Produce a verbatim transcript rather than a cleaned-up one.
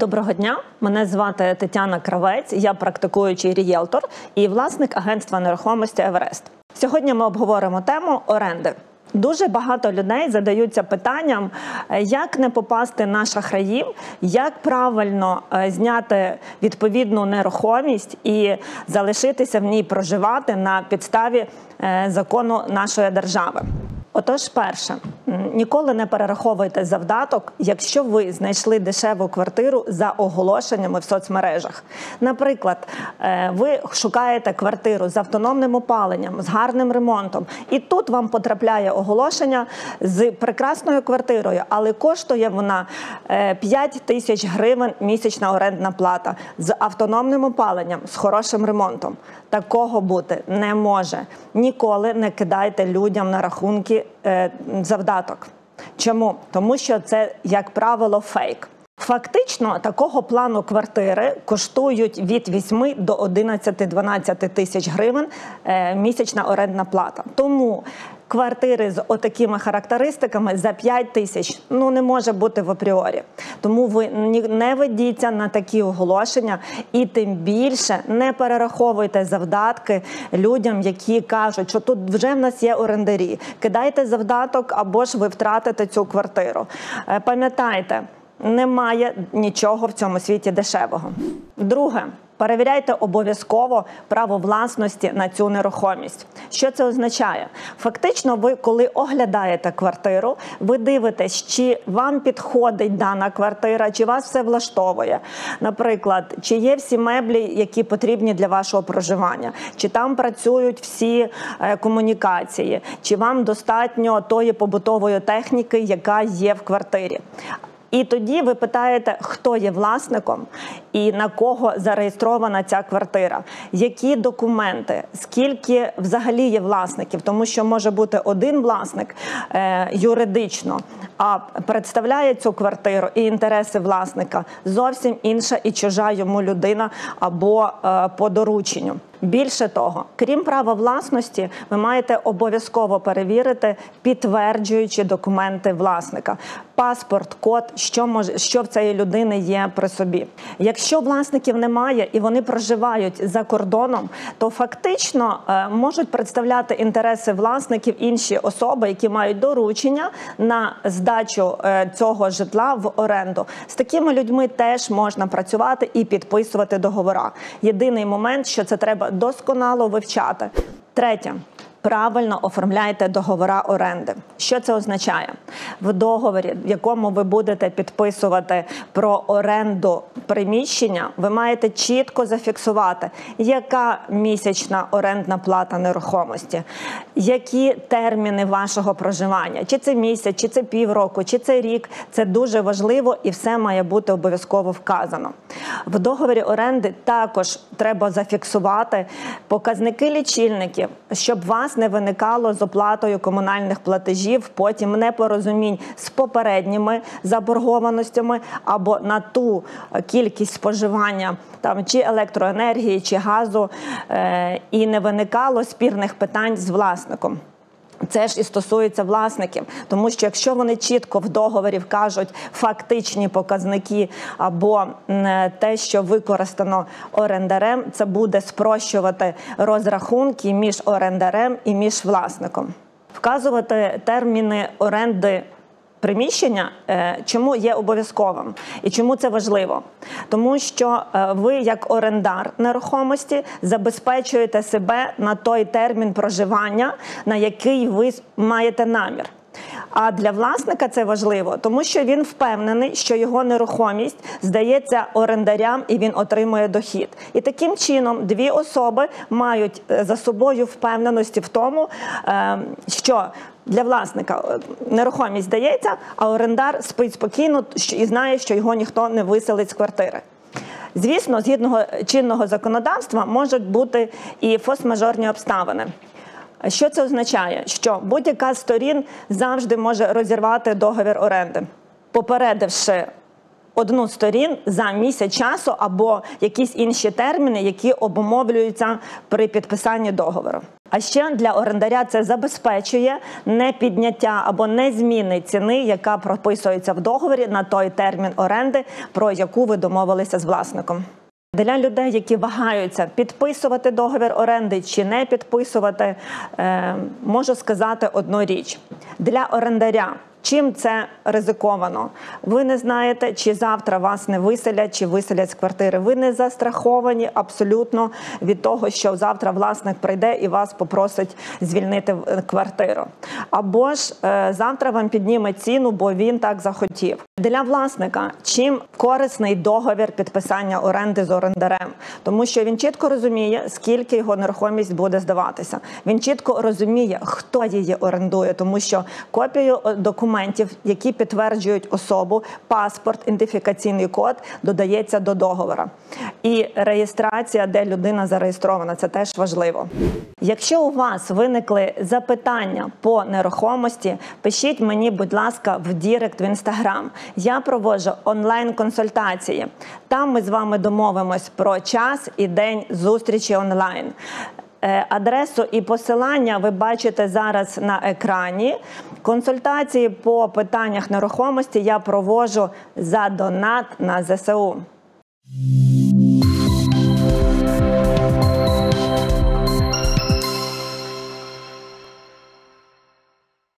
Доброго дня, мене звати Тетяна Кравець, я практикуючий рієлтор і власник агентства нерухомості «Еверест». Сьогодні ми обговоримо тему оренди. Дуже багато людей задаються питанням, як не попасти на шахраїв, як правильно зняти відповідну нерухомість і залишитися в ній проживати на підставі закону нашої держави. Отож, перше, ніколи не перераховуйте завдаток, якщо ви знайшли дешеву квартиру за оголошеннями в соцмережах. Наприклад, ви шукаєте квартиру з автономним опаленням, з гарним ремонтом, і тут вам потрапляє оголошення з прекрасною квартирою, але коштує вона п'ять тисяч гривень місячна орендна плата, з автономним опаленням, з хорошим ремонтом. Такого бути не може. Ніколи не кидайте людям на рахунки е, завдаток. Чому? Тому що це, як правило, фейк. Фактично, такого плану квартири коштують від восьми до одинадцяти-дванадцяти тисяч гривень е, місячна орендна плата. Тому квартири з отакими характеристиками за п'ять тисяч ну, не може бути в апріорі. Тому ви не ведіться на такі оголошення і тим більше не перераховуйте завдатки людям, які кажуть, що тут вже в нас є орендарі. Кидайте завдаток або ж ви втратите цю квартиру. Пам'ятайте, немає нічого в цьому світі дешевого. Друге. Перевіряйте обов'язково право власності на цю нерухомість. Що це означає? Фактично, ви, коли оглядаєте квартиру, ви дивитесь, чи вам підходить дана квартира, чи вас все влаштовує. Наприклад, чи є всі меблі, які потрібні для вашого проживання, чи там працюють всі е, комунікації, чи вам достатньо тої побутової техніки, яка є в квартирі. І тоді ви питаєте, хто є власником і на кого зареєстрована ця квартира, які документи, скільки взагалі є власників, тому що може бути один власник е, юридично, а представляє цю квартиру і інтереси власника зовсім інша і чужа йому людина або е, по дорученню. Більше того, крім права власності, ви маєте обов'язково перевірити підтверджуючі документи власника. Паспорт, код, що, може, що в цієї людини є при собі. Якщо власників немає і вони проживають за кордоном, то фактично е, можуть представляти інтереси власників інші особи, які мають доручення на здачу е, цього житла в оренду. З такими людьми теж можна працювати і підписувати договори. Єдиний момент, що це треба досконало вивчати. Третє. Правильно оформляйте договори оренди. Що це означає? В договорі, в якому ви будете підписувати про оренду приміщення, ви маєте чітко зафіксувати, яка місячна орендна плата нерухомості, які терміни вашого проживання, чи це місяць, чи це півроку, чи це рік. Це дуже важливо і все має бути обов'язково вказано. В договорі оренди також треба зафіксувати показники лічильників, щоб вас не виникало з оплатою комунальних платежів, потім непорозумінь з попередніми заборгованостями або на ту кількість споживання там, чи електроенергії, чи газу, е, і не виникало спірних питань з власником. Це ж і стосується власників, тому що якщо вони чітко в договорі вкажуть фактичні показники або те, що використано орендарем, це буде спрощувати розрахунки між орендарем і між власником. Вказувати терміни оренди приміщення, чому є обов'язковим і чому це важливо? Тому що ви, як орендар нерухомості, забезпечуєте себе на той термін проживання, на який ви маєте намір. А для власника це важливо, тому що він впевнений, що його нерухомість здається орендарям і він отримує дохід. І таким чином дві особи мають за собою впевненості в тому, що для власника нерухомість здається, а орендар спить спокійно і знає, що його ніхто не виселить з квартири. Звісно, згідно чинного законодавства можуть бути і форс-мажорні обставини. Що це означає? Що будь-яка з сторін завжди може розірвати договір оренди, попередивши одну з сторін за місяць часу або якісь інші терміни, які обумовлюються при підписанні договору. А ще для орендаря це забезпечує не підняття або не зміни ціни, яка прописується в договорі на той термін оренди, про яку ви домовилися з власником. Для людей, які вагаються підписувати договір оренди чи не підписувати, можу сказати одну річ. Для орендаря чим це ризиковано? Ви не знаєте, чи завтра вас не виселять, чи виселять з квартири. Ви не застраховані абсолютно від того, що завтра власник прийде і вас попросить звільнити квартиру. Або ж е, завтра вам підніме ціну, бо він так захотів. Для власника чим корисний договір підписання оренди з орендарем? Тому що він чітко розуміє, скільки його нерухомість буде здаватися. Він чітко розуміє, хто її орендує, тому що копію документів, які підтверджують особу, паспорт, ідентифікаційний код додається до договора. І реєстрація, де людина зареєстрована, це теж важливо. Якщо у вас виникли запитання по нерухомості, пишіть мені, будь ласка, в Дірект в Інстаграм. Я проводжу онлайн-консультації. Там ми з вами домовимось про час і день зустрічі онлайн. Адресу і посилання ви бачите зараз на екрані. Консультації по питаннях нерухомості я проводжу за донат на зе се у.